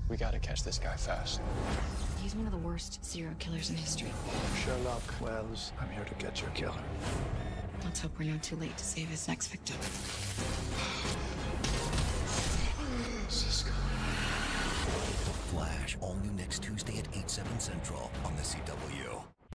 We gotta catch this guy fast. He's one of the worst serial killers in history. Sherlock Wells, I'm here to get your killer. Let's hope we're not too late to save his next victim. Cisco. Flash, all new next Tuesday at 8/7 Central on the CW.